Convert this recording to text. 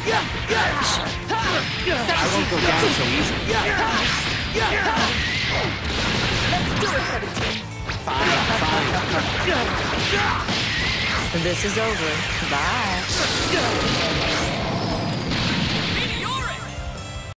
I won't go down so easy. Let's do it, 17. Fine, fine. This is over. Bye.